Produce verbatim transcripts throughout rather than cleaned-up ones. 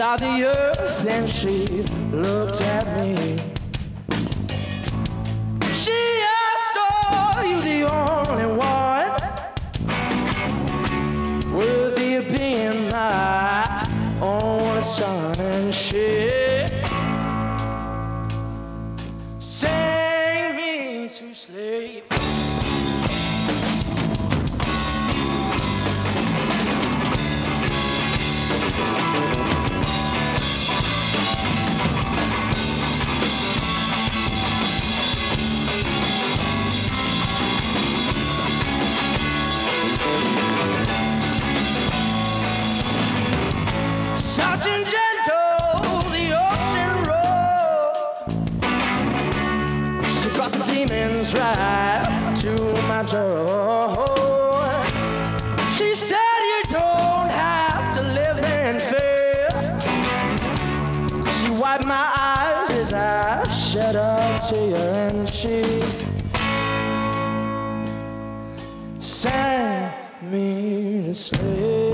saw the earth and she looked at me. She asked, are you the only one worthy of being my only son? And she sang me to sleep. Soft and gentle, the ocean rolled. She brought the demons right to my door. She said you don't have to live in fear. She wiped my eyes as I shed a tear, and she sang me to sleep.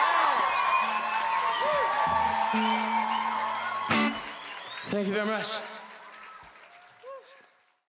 Thank you very much.